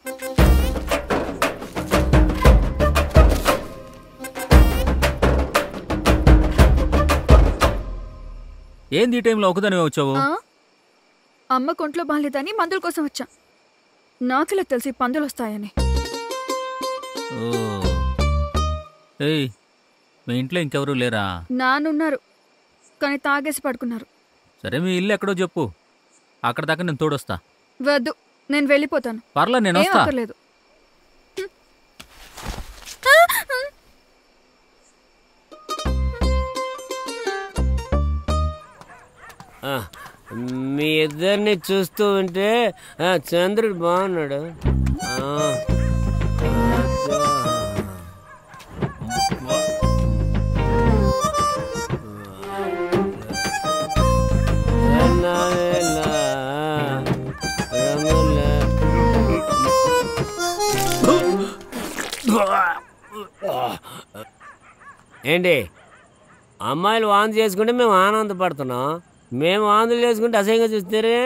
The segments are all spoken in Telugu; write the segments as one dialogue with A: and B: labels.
A: ఏంది ఈ టైంలో ఒకదాని వచ్చావు?
B: అమ్మ కొంట్లో బాగాలేదని మందుల కోసం వచ్చా. నాకులా తెలిసి పందులు వస్తాయని.
A: మీ ఇంట్లో ఇంకెవరూ లేరా?
B: నానున్నారు, కానీ తాగేసి పడుకున్నారు.
A: సరే మీ ఇల్లు ఎక్కడో చెప్పు, అక్కడ దాకా నేను తోడొస్తా.
B: వద్దు, నేను వెళ్ళిపోతాను.
A: పర్లేదు, నేను వస్తా.
B: లేదు.
C: మీ ఇద్దరిని చూస్తూ ఉంటే చంద్రుడు బాగున్నాడు. ఏంటి అమ్మాయిలు వాంతి చేసుకుంటే మేము ఆనందపడుతున్నాం, మేము వాంతులు చేసుకుంటే అసహ్యంగా చూస్తారే.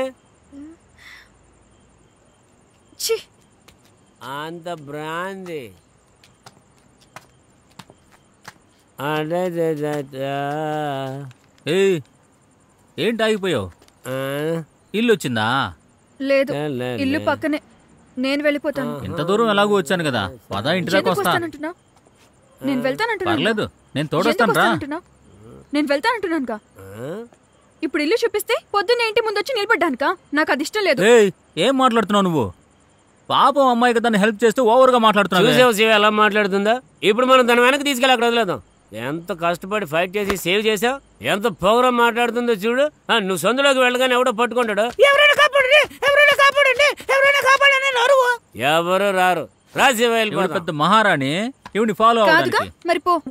C: అంత బ్రాంది
A: ఏంటి ఆగిపోయావు? ఇల్లు వచ్చిందా?
B: లేదు, ఇల్లు పక్కనే. నేను వెళ్ళిపోతాను.
A: ఇంత దూరం ఎలాగో వచ్చాను కదా, పదా ఇంటి దాకా వస్తాను.
B: నేను వెళ్తానంటున్నా.
A: పర్లేదు, నేను తోడొస్తాను రా.
B: నేను వెళ్తానంటున్నానుగా. ఇప్పుడు ఇల్లు చూపిస్తే పొద్దున్నే ఇంటి ముందు వచ్చి నిలబడ్డానుకా? నాకు అది ఇష్టం లేదు.
A: ఏం మాట్లాడుతున్నావు నువ్వు? పాపం అమ్మాయికి దాన్ని హెల్ప్ చేస్తూ ఓవర్ గా మాట్లాడుతున్నావు.
C: ఎలా మాట్లాడుతుందా? ఇప్పుడు మనం దాని వెనక్కి తీసుకెళ్ళి అక్కడ వదిలేదాం. ఎంత కష్టపడి ఫైట్ చేసి సేవ్ చేసావు, ఎంత ప్రోగ్రామ్ మాట్లాడుతుందో చూడు. నువ్వు సందులోకి వెళ్ళగానే ఎవడో పట్టుకుంటాడు, ఎవరైనా కాపాడండి, ఎవరైనా కాపాడండి, ఎవరైనా కాపాడండి అరువు. ఎవరు రారు. రాజీవ్
A: పెద్ద మహారాణి, ఇవిని ఫాలో అవ్వడానికి.
B: మరి పో.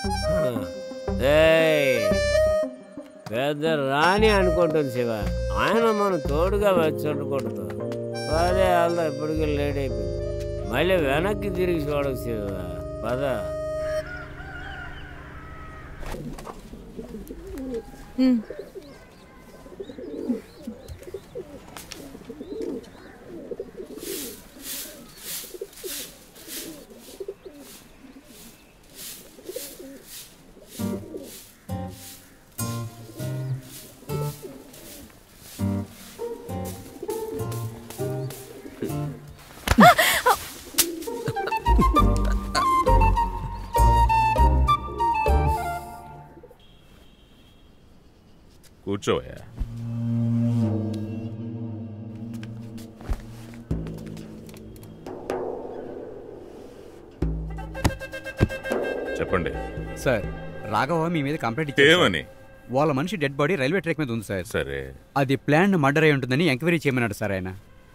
C: పెద్ద రాణి అనుకుంటుంది శివ. ఆయన మనం తోడుగా వచ్చుకుంటాం. పదే అల్లా ఇప్పటికీ లేట్ అయిపోయింది. మళ్ళీ వెనక్కి తిరిగి చూడకు శివ. పద.
D: కూర్చోవయ్యా. చెప్పండి
E: సార్. రాఘవ మీ మీద కంప్లైంట్ ఇచ్చారు. వాళ్ళ మనిషి డెడ్ బాడీ రైల్వే ట్రాక్ మీద ఉంది సార్.
D: సరే,
E: అది ప్లాన్ మర్డర్ అయి ఉంటుందని ఎంక్వైరీ చేయమన్నాడు సార్ ఆయన.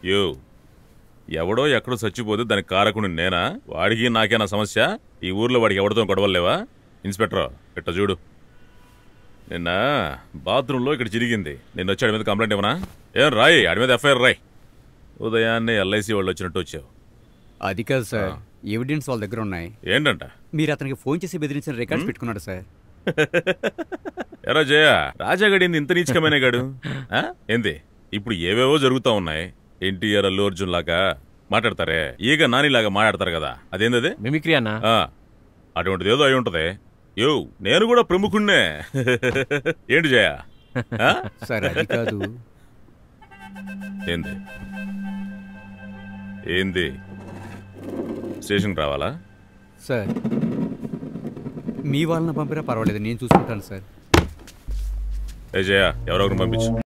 D: ఎవడో ఎక్కడో చచ్చిపోతే దానికి కారకుడు నేనా? వాడికి నాకేనా సమస్య? ఈ ఊర్లో వాడికి ఎవరితో గొడవలేవా? ఇన్స్పెక్టర్ ఇట్ట చూడు, నిన్న బాత్రూంలో ఇక్కడ చిరిగింది. నిన్న వచ్చి ఆడి మీద కంప్లైంట్ ఇవ్వనా? ఏం రాయి, ఆడి మీద ఎఫ్ఐఆర్ రాయి. ఉదయాన్నే ఎల్ఐసి వాళ్ళు వచ్చినట్టు వచ్చావు.
E: అది కాదు సార్, ఎవిడెన్స్ వాళ్ళ దగ్గర ఉన్నాయి.
D: ఏంటంట?
E: మీరు అతనికి ఫోన్ చేసి బెదిరించిన రికార్డ్స్ పెట్టుకున్నాడు సార్.
D: ఎరా జయ, రాజాగడింది ఇంత నీచకమైన గాడు ఏంది? ఇప్పుడు ఏవేవో జరుగుతూ ఉన్నాయి. ఎన్టీఆర్, అల్లు అర్జున్ లాగా మాట్లాడతారే, ఈగ నానిలాగా మాట్లాడతారు కదా, అదేందది?
F: మిమిక్రీ అన్నా.
D: అటువంటిది ఏదో అయి ఉంటది. నేను కూడా ప్రముఖుణ్ణే. ఏంటి జయ?
E: సార్ అది కాదు.
D: ఏంది ఏంది? స్టేషన్కి రావాలా?
E: సార్ మీ వాళ్ళని పంపినా పర్వాలేదు, నేను చూసుకుంటాను సార్.
D: ఏ జయ, ఎవరొకరిని పంపించు.